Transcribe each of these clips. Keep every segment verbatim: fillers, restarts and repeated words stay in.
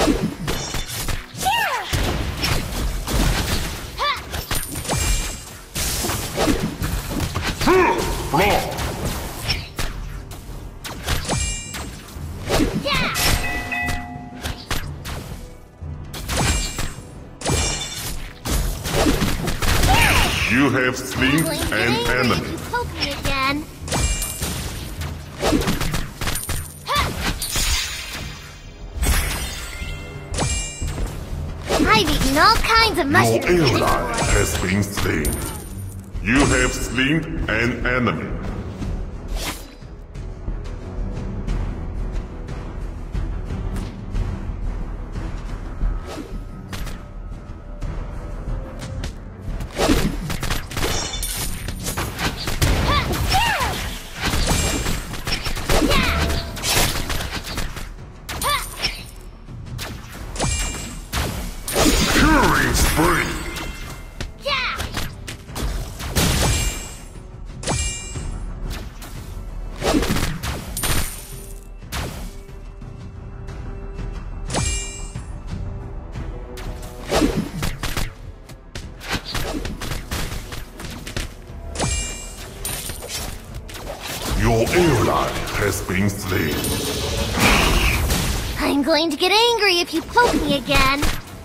You have slain an enemy. You poke me again. I've eaten all kinds of mushrooms. Your ally has been slain. You have slain an enemy. Your ally has been slain. I'm going to get angry if you poke me again.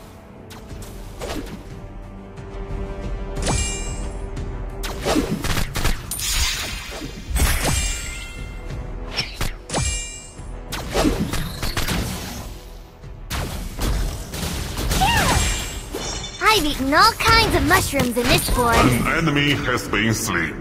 I've eaten all kinds of mushrooms in this forest. An enemy has been slain.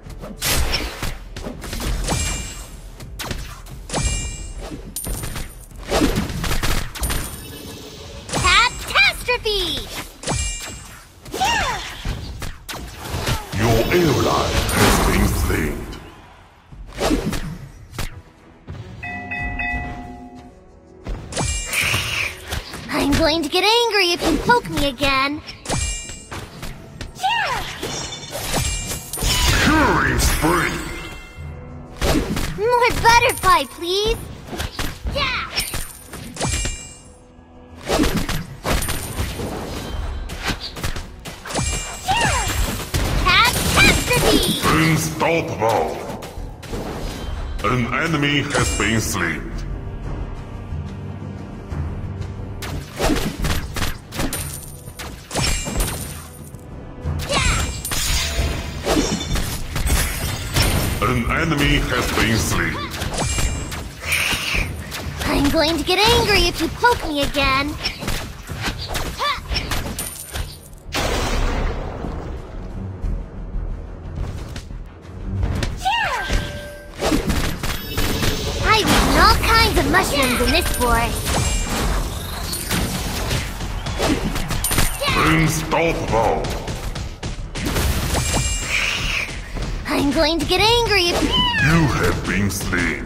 Catastrophe! Your ally has been slain. I'm going to get angry if you poke me again. Killing spree! More butterfly, please. Yeah. Catastrophe! Unstoppable! An enemy has been slain. An enemy has been slain. I'm going to get angry if you poke me again. I've eaten all kinds of mushrooms in this forest. Unstoppable! I'm going to get angry if... You have been slain.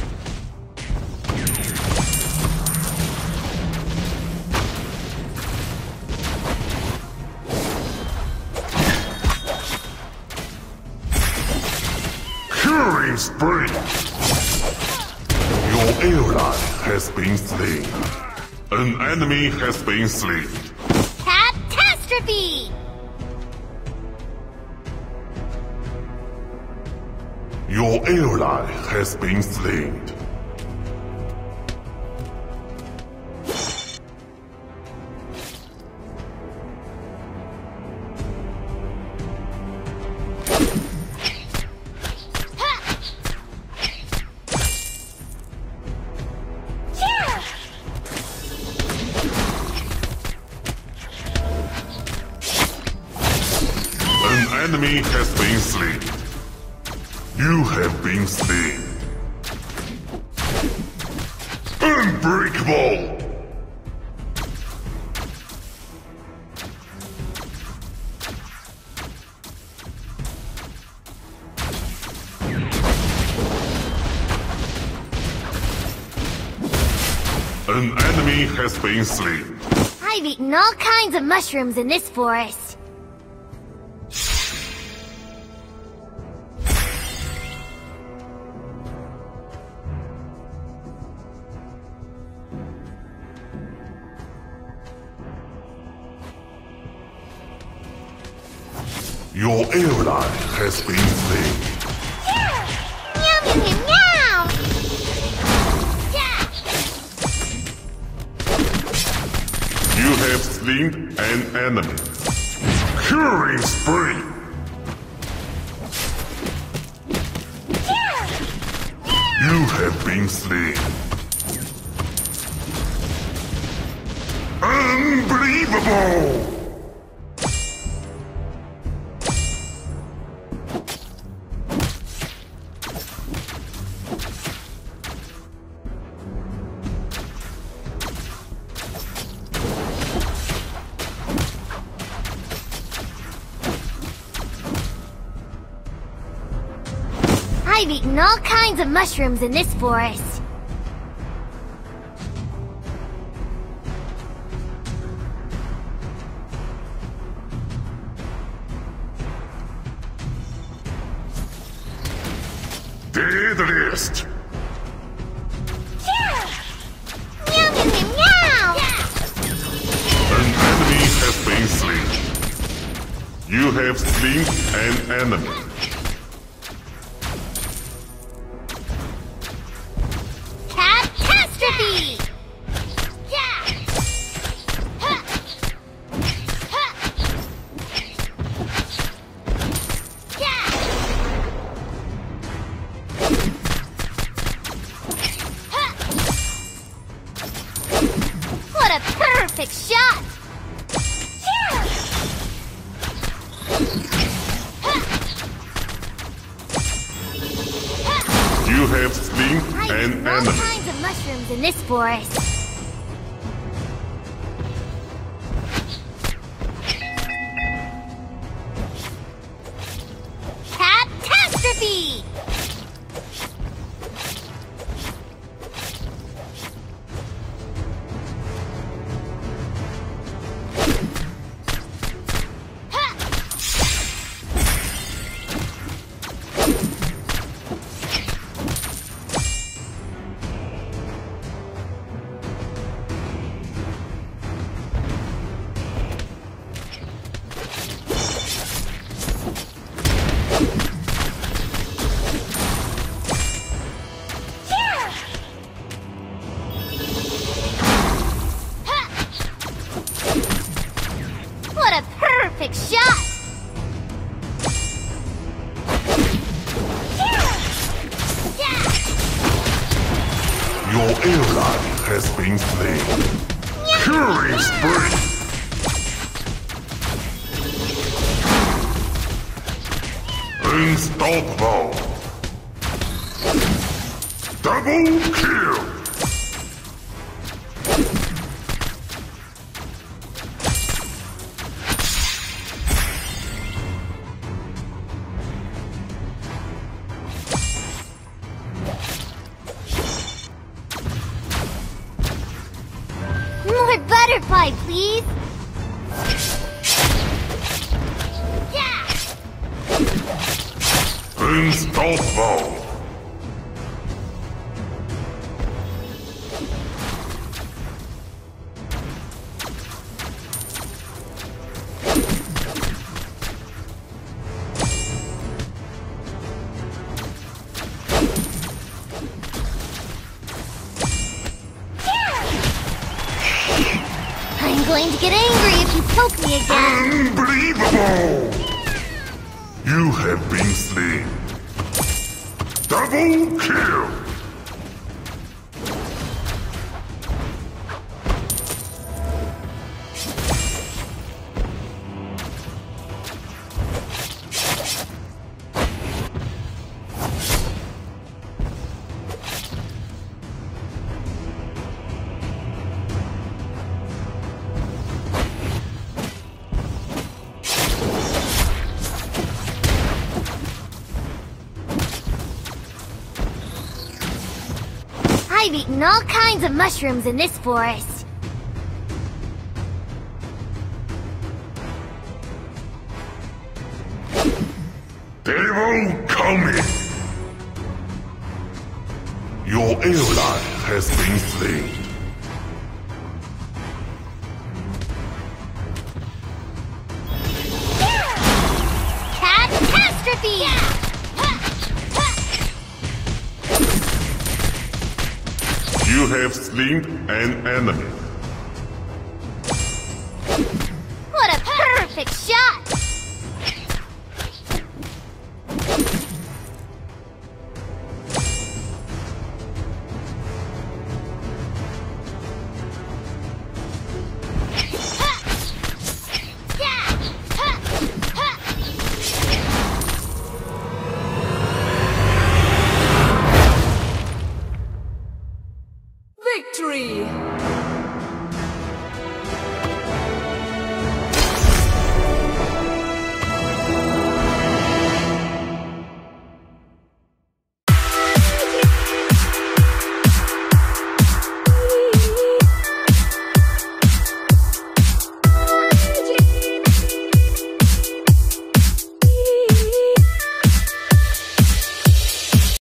Killing spree! Your ally has been slain. An enemy has been slain. Catastrophe! Your ally has been slain. An enemy has been slain. You have been slain. Unbreakable! An enemy has been slain. I've eaten all kinds of mushrooms in this forest. Your ally has been slain. Meow, meow, meow, meow! You have slain an enemy. Killing spree! You have been slain. Unbelievable! I've eaten all kinds of mushrooms in this forest. Deadliest! Meow, meow, meow, meow! An enemy has been slain. You have slain an enemy. Catastrophe! What a perfect shot! You have slain I've an eaten all enemy. kinds of mushrooms in this forest. Catastrophe! What a perfect shot! Your ally has been slain. Killing spree! Unstoppable! Double kill! More butterfly, please! Unstoppable! I'm going to get angry if you poke me again. Unbelievable! You have been slain. Double kill! I've eaten all kinds of mushrooms in this forest. Devil coming! Your ally has been slain. have slain an enemy. What a perfect shot!